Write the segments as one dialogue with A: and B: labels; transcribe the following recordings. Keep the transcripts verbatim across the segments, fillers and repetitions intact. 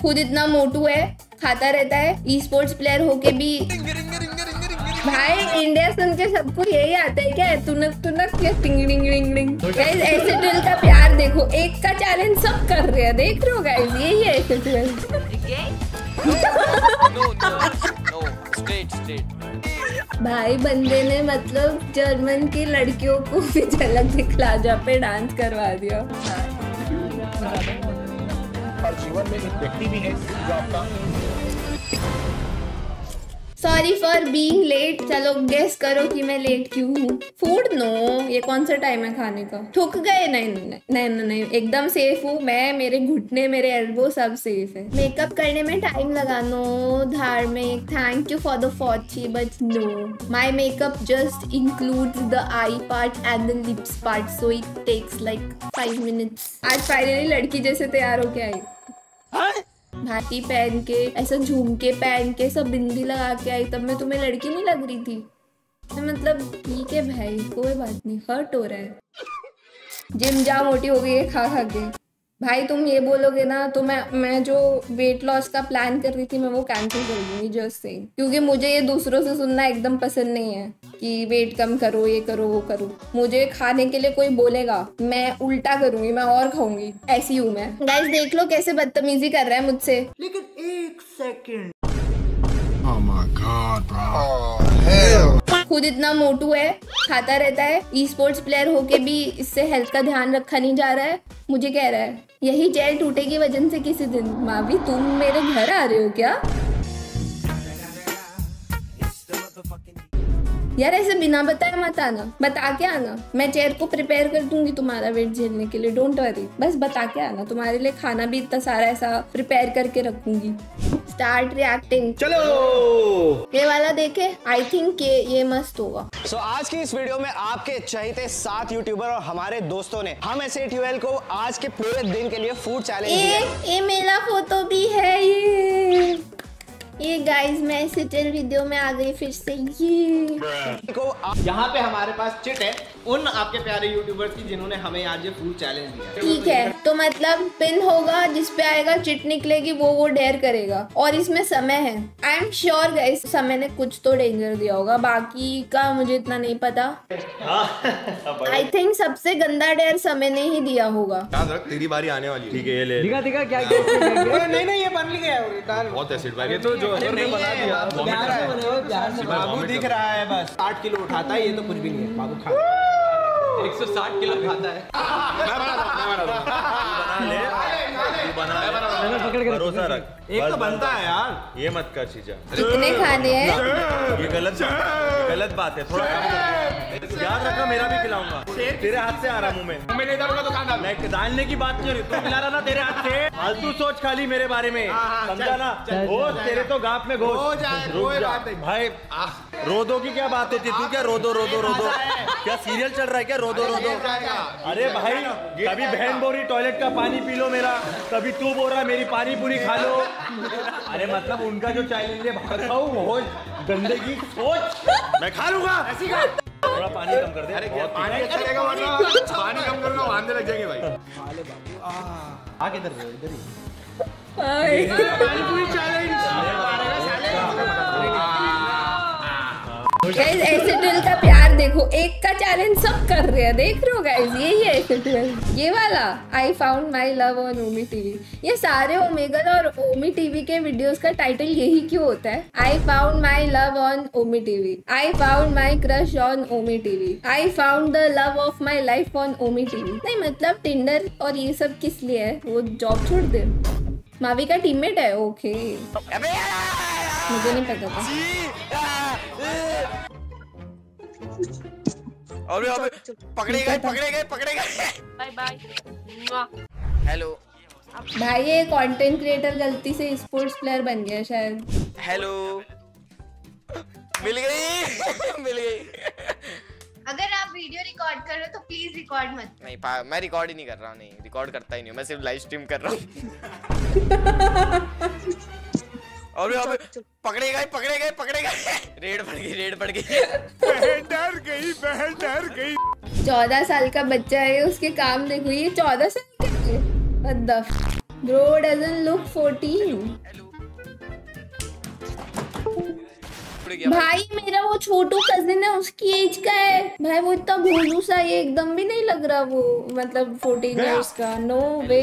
A: खुद इतना मोटू है, खाता रहता है, ई स्पोर्ट्स प्लेयर होके भी। भाई इंडिया सुन के सबको यही आता है क्या? तुनक तुनक क्या टिंग टिंग टिंग टिंग। गाइस ऐसे ट्वेल्व का प्यार देखो, एक का चैलेंज सब कर रहे हैं, देख रहे हो गाइस? यही है ऐसे twelve.
B: No no no straight straight.
A: भाई बंदे ने मतलब जर्मन की लड़कियों को भी झलक दिखला जा पे डांस करवा दिया।
C: और जीवन में एक व्यक्ति भी है जो आपका।
A: Sorry for being late. चलो गेस करो कि मैं लेट क्यों हूँ। फूड नो, ये कौन सा टाइम है खाने का? थक गए? नहीं नहीं नहीं नहीं नहीं, एकदम सेफ हूँ मैं, मेरे घुटने मेरे एल्बो सब सेफ है। मेकअप करने में टाइम लगा, नो धार्मिक, थैंक यू फॉर द फॉर्ची but no, my makeup just includes the eye part and the lips part, so it takes like five minutes. आज फाइनली लड़की जैसे तैयार होके आई, भाटी पहन के, ऐसा झुमके पहन के, सब बिंदी लगा के आई, तब मैं तुम्हें लड़की नहीं लग रही थी? मतलब ठीक है भाई, कोई बात नहीं, हर्ट हो रहा है। जिम जा, मोटी हो गई है खा खा के। भाई तुम ये बोलोगे ना तो मैं मैं जो वेट लॉस का प्लान कर रही थी मैं वो कैंसिल कर दूंगी, जस्ट से, क्योंकि मुझे ये दूसरों से सुनना एकदम पसंद नहीं है कि वेट कम करो, ये करो, वो करो। मुझे खाने के लिए कोई बोलेगा मैं उल्टा करूंगी, मैं और खाऊंगी, ऐसी हूँ मैं। गाइस देख लो कैसे बदतमीजी कर रहा है मुझसे।
D: लेकिन एक second,
C: Oh my God, bro. Oh, hell.
A: खुद इतना मोटू है, खाता रहता है, ई स्पोर्ट्स प्लेयर होके भी इससे हेल्थ का ध्यान रखा नहीं जा रहा है। मुझे कह रहा है यही जेल टूटेगी वजन से किसी दिन। मावी तुम मेरे घर आ रहे हो क्या यार? ऐसे बिना बताए मत आना, बता के आना। मैं चेयर को प्रिपेयर कर दूंगी तुम्हारा वेट झेलने के लिए, डोंट वरी। बस बता के आना, तुम्हारे लिए खाना भी इतना सारा ऐसा प्रिपेयर करके रखूंगी। स्टार्ट रिएक्टिंग, चलो ये वाला देखे, आई थिंक ये ये मस्त होगा।
E: सो so, आज की इस वीडियो में आपके चहेते सात यूट्यूबर और हमारे दोस्तों ने हम ऐसे ट्वेल्व को आज के पूरे दिन के लिए फूड चैलेंज दिया।
A: ये मेरा फोटो भी है, ये ये गाइस मैं ऐसे टेल वीडियो में आ गई फिर से। ये
F: यहाँ पे हमारे पास चिट है उन आपके प्यारे यूट्यूबर्स की जिन्होंने हमें आज ये फूड चैलेंज दिया।
A: ठीक है, तो मतलब पिन होगा जिस पे आएगा चिट निकलेगी, वो वो डेयर करेगा और इसमें समय है। आई एम श्योर गाइस समय ने कुछ तो डेंजर दिया होगा, बाकी का मुझे इतना नहीं पता। आई थिंक सबसे गंदा डेयर समय ने ही दिया होगा।
G: याद रख तेरी बारी आने वाली है। ठीक है, ये ले
F: दिखा दिखा क्या क्या नहीं नहीं ये बन गया है, बहुत एसिड भाई, ये तो जो ने बना दिया बाबू दिख रहा है, बस साठ किलो उठाता है, ये तो कुछ भी नहीं है। बाबू खा एक सौ साठ किलो खाता है। मैं बना मैं बना पकड़ के भरोसा रख, एक तो बनता है यार, ये मत कर चीजा।
A: कितने खाने हैं?
G: ये गलत गलत बात है, थोड़ा कम कर। याद रखना मेरा भी खिलाऊंगा, तेरे हाथ से आ रहा मुंह में, मुंह में डालूंगा तो खाना। मैं डालने की बात नहीं हो रही, तू खिला रहा ना तेरे हाथ से। फालतू सोच खाली मेरे बारे में, समझा ना? घोष तेरे तो गाप में घोष भाई। रोदो की क्या बात होती है? तू क्या रोदो रोदो रोदो क्या सीरियल चल रहा है क्या? रोदो रोदो। अरे भाई कभी बहन बोल रही टॉयलेट का पानी पी लो मेरा, कभी तू बोल रहा मेरी पानी पूरी खा लो। अरे मतलब उनका जो चैलेंज है भाग खाऊं, वो गंदे की सोच मैं खा लूंगा। ऐसी का थोड़ा पानी कम कर दे। अरे बहुत पानी अच्छा लगेगा, वरना पानी कम करूंगा वांदे लग जाएंगे भाई। अरे बाबू आ किधर है? इधर ही पानी पूरी चैलेंज।
A: गाइस ऐसे ट्वेल्व का प्यार देखो, एक का चैलेंज सब कर रहे हैं, देख रहे हो गाइस? यही है ऐसे ट्वेल्व। ये वाला I found my love on Ome TV, ये सारे ओमेगल और ओमी टीवी के वीडियोस का टाइटल यही क्यों होता है? I found my love on Ome TV, I found my crush on Ome TV, I found the love of my life on Ome TV. नहीं मतलब टिंडर और ये सब किस लिए है? वो जॉब छोड़ दे। मावी का टीममेट है, ओके, मुझे नहीं पता था।
B: अबे अबे पकड़े गए पकड़े गए पकड़े गए। Bye bye. हेलो
A: भाई, ये कंटेंट क्रिएटर गलती से स्पोर्ट्स प्लेयर बन गया शायद।
B: हेलो मिल गई मिल गई।
H: अगर आप वीडियो रिकॉर्ड कर रहे हो तो प्लीज रिकॉर्ड मत।
B: नहीं मैं रिकॉर्ड ही नहीं कर रहा हूँ, नहीं रिकॉर्ड करता ही नहीं, मैं सिर्फ लाइव स्ट्रीम कर रहा हूँ। अबे अबे पकड़े गए पकड़े गए पकड़े गए। रेड पड़ गई रेड पड़ गई।
G: बहन डर गई बहन डर गई।
A: चौदह साल का बच्चा है, उसके काम देखो, ये चौदह साल का है। Bro doesn't look fourteen. भाई मेरा वो छोटू कजिन है, उसकी एज का है भाई। वो इतना भोलू सा, ये एकदम भी नहीं लग रहा वो मतलब फोर्टीन इयर्स का। No way.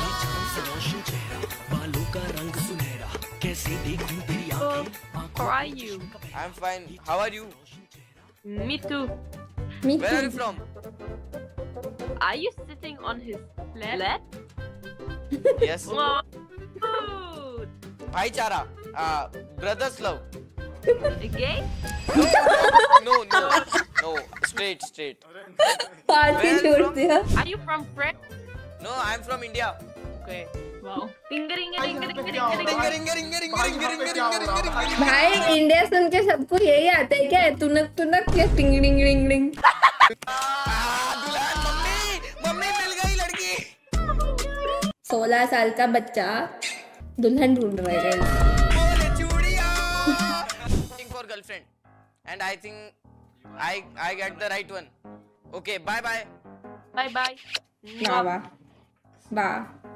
I: How are you?
B: I'm fine. How are you?
I: Me too.
A: Me
B: Where are
A: too.
B: you from?
I: Are you sitting on his lap?
B: Yes.
I: Wow. Good.
B: भाईचारा. Uh, brothers love.
I: Gay?
B: No, no, no. Straight, straight.
A: Party
B: Where
A: छोड़
B: from?
A: दिया।
I: Are you from France?
B: No, I'm from India.
I: Okay. Wow. Ringer, ringer, ringer, ringer, ringer,
B: Ringer,
I: ringer.
B: ringer, ringer, ringer, ringer, ringer, ringer, ringer, ringer.
A: भाई India सुन के सबको यही आता है क्या? तुनक तुनक या टिंग टिंग टिंग टिंग।
B: Ah, दुल्हन मम्मी, मम्मी मिल गई लड़की.
A: सोलह साल का बच्चा दुल्हन ढूंढ रहे हैं।
B: बोले चूड़िया. Looking for girlfriend, and I think I I get the right one. Okay, bye bye.
I: Bye bye.
A: वाह वाह वाह।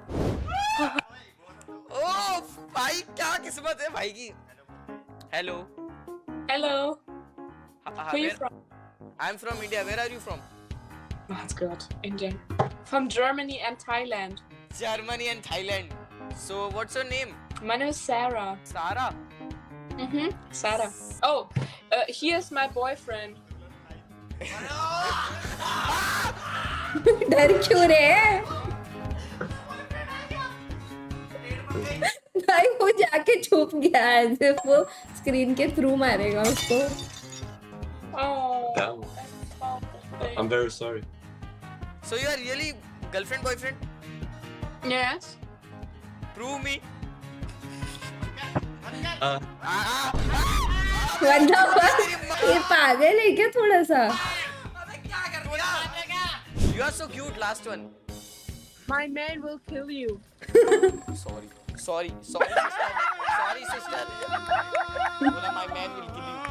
B: Oh, भाई क्या किस्मत है भाई की. Hello.
J: Hello.
B: Uh,
J: Where are you
B: where-
J: from?
B: I'm from India. Where are you from?
J: Oh, that's good. Indian. From Germany and Thailand.
B: Germany and Thailand. So what's your name?
J: My name is Sarah.
B: Sarah.
J: Mm-hmm. Sarah. Oh, uh, here's my boyfriend.
A: डर क्यों रे? भाई वो जाके छुप गया है, सिर्फ वो स्क्रीन के थ्रू मारेगा उसको।
J: Oh.
K: Damn. I'm very sorry.
B: So you are really girlfriend boyfriend?
J: Yes.
B: Prove me.
K: Uh,
A: वरना बस ये पागल है क्या थोड़ा सा?
B: You are so cute. Last one.
J: My man will kill you.
B: Sorry. Sorry. Sorry. Sister. Sorry, sister. Bola, my man will kill you.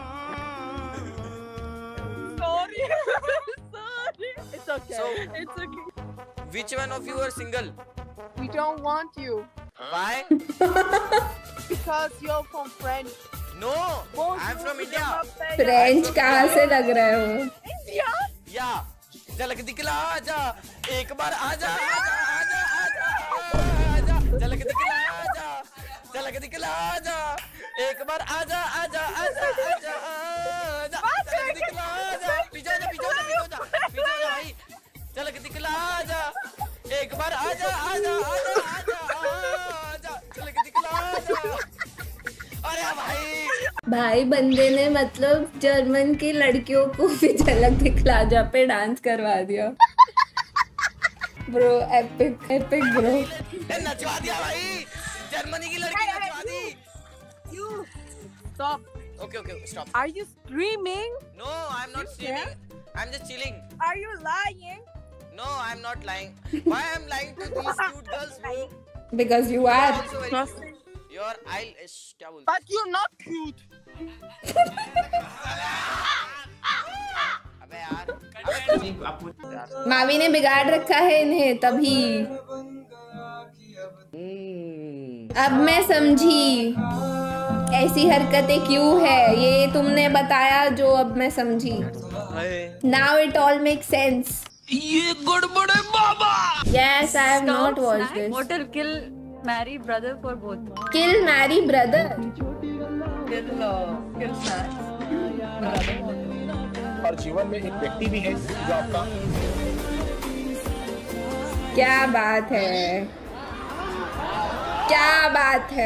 J: Sorry. Sorry. It's okay.
B: So,
J: It's okay.
B: which one of you are single?
J: We don't want you
B: Why?
J: because you're from France.
B: No. I'm from India.
A: French कहाँ से लग रहा है वो?
J: India?
B: Yeah. झलक दिखला आजा. एक बार आजा. आजा. आजा. आजा. आजा. झलक दिखला आजा. झलक दिखला आजा. एक बार आजा. आजा. आजा. आजा. आजा. झलक दिखला आजा. पीछे जा. पीछे जा. पीछे जा. पीछे जा भाई. झलक दिखला आजा. एक बार आजा. आजा. आजा. आजा. आजा. झलक दिखला आजा. अरे भाई.
A: भाई बंदे ने मतलब जर्मन की लड़कियों को भी झलक दिखला जा पे डांस करवा दिया। Bro epic epic bro.
B: नचवा दिया भाई. जर्मनी की लड़की नचवा दी.
J: You stop.
B: Okay, okay, stop.
J: Are you screaming?
B: No, I'm not streaming. I'm just chilling.
J: Are you lying?
B: No, I'm not lying. Why I'm lying to these cute girls, bro?
A: Because you
B: You're
A: are।
B: also very cute. Your eyelash, क्या बोलते?
J: But you're not cute.
B: अबे यार.
A: मावी ने बिगाड़ रखा है इन्हें तभी। अब मैं समझी ऐसी हरकतें क्यों है, ये तुमने बताया जो अब मैं समझी। Now it all makes sense.
F: ये गड़बड़ है बाबा.
A: Yes, I have not watched this.
I: What will kill, marry brother for both?
A: Kill, marry, brother.
I: Kill, uh, kill snacks.
C: और जीवन में एक व्यक्ति भी है जो आपका
A: क्या बात है, क्या बात है।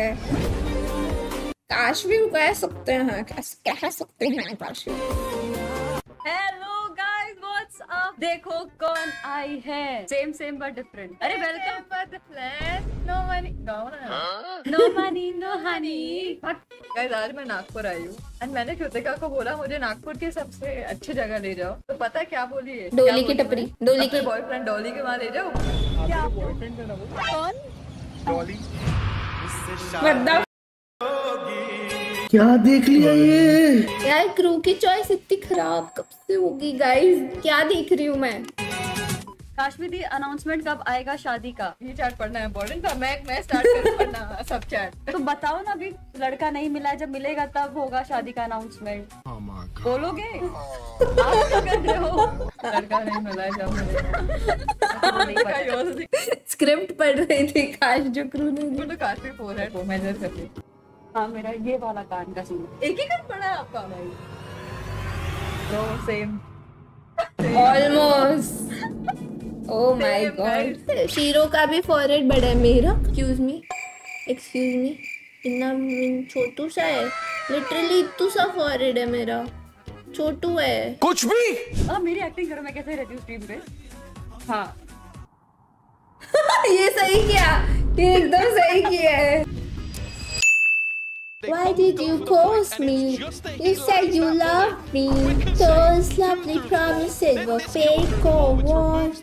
A: काशवी को कह सकते हैं, कह सकते हैं Kashvi.
I: Hello guys, what's up? देखो कौन आई है, सेम सेम बट डिफरेंट। अरे welcome but different. No money no no money no honey. Guys आज मैं नागपुर आई हूँ एंड मैंने कृतिका को बोला मुझे नागपुर की सबसे अच्छी जगह ले जाओ, तो पता क्या बोली है?
A: डोली की टपरी, डोली की
I: बॉयफ्रेंड डोली के वहाँ ले जाओ। क्या बॉयफ्रेंड का नाम कौन?
C: डॉली।
A: मतलब
F: क्या देख लिया ये?
A: यार क्रू की चॉइस इतनी खराब कब से होगी गाइस? क्या देख रही हूँ मैं?
I: काश्मीर दी अनाउंसमेंट कब आएगा शादी का?
A: ये चैट पढ़ना इम्पोर्टेंट था। मैं मैं स्टार्ट करूँ पढ़ना सब चैट।
I: तो बताओ ना, अभी लड़का नहीं मिला, जब मिलेगा तब होगा शादी का अनाउंसमेंट। बोलोगे? आप क्या कर रहे हो?
A: लड़का नहीं मिला जब
I: मिलेगा।
A: स्क्रिप्ट पढ़ रही थी काश जो क्रू ने तो काफी फोर है वो मेजर कर ली।
I: हाँ मेरा ये वाला कान का सीन।
A: एक ही कान पड़ा है आपका भाई? तो same almost. Oh my God, शीरो का भी फॉरहेड बड़ा है मेरा। एक्सक्यूज मी एक्सक्यूज मी इतना छोटू सा है, लिटरली इतू सा फॉरहेड है मेरा, छोटू है
B: कुछ भी।
I: अब मेरी एक्टिंग करो, मैं कैसे रहती हूँ स्ट्रीम पे। हाँ
A: ये सही किया, ये एकदम सही किया है। Why did you ghost me? You said you loved me. Those lovely promises were fake or what?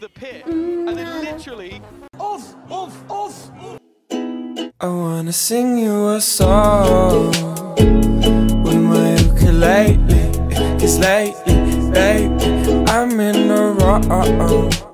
B: Off, off, off.
L: I wanna sing you a song with my ukulele. Cause lately, baby, I'm in the wrong.